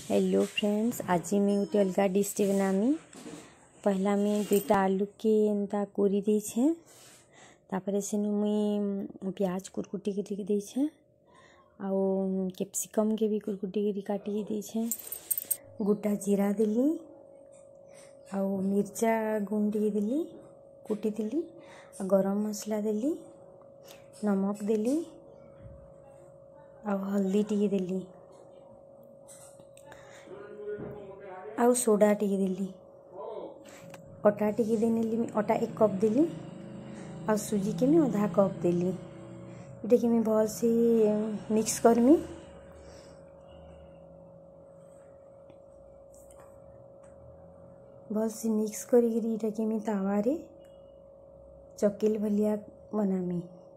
Hello friends, आज मैं गोटे अलग डिश बनामी। पहला मैं दुईटा आलू के एंता कोरी देछे, तापर से मुई प्याज कुरकुटी कर देछे, आउ कैप्सिकम के भी कुरकुटी कर काटी देछे, गोटा जीरा देली, आउ मिर्चा गुंड देली कुटी देली, गरम मसला देली, नमक देली, आउ हल्दी टी देली, आउ सोडा टी देली, अटा टी देनेली। अटा 1 कप देली, आउ सुजी के मैं आधा कप देली। इटा कि मैं भल से मिक्स करमी। भल से मिक्स करी इटा कि मैं तावारे चकेल भलिया बनामी।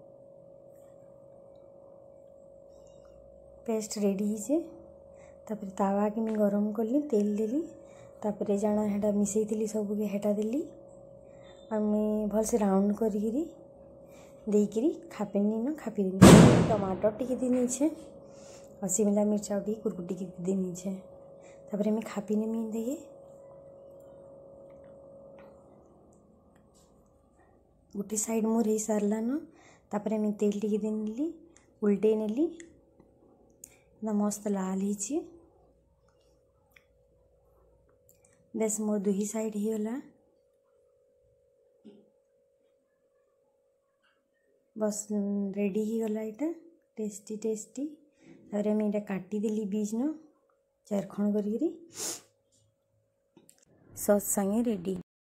पेस्ट रेडी है। तापर तावा के मैं गरम कली, तेल देली, तापर जाना हेटा मिसई सब के हेटा देली, और मैं भल से राउंड करी देकरी खापेनी न खापी देनी। टमाटर टी देनी छे, और शिमला मिर्चा टी कुरकुटी की देनी छे। तापर मैं खापी नेमी देगे गोटे साइड मोर हो सारला न। तापर मैं तेल टी देनेली, उल्टे नेली, ना मस्त लाल ही। बेस मोर दुही साइड ही गला। बस रेडी ही गला इटा टेस्टी टेस्टी। तारे मैं इटा काटी देली बीज न 4 खण करी सॉस संगे रेडी।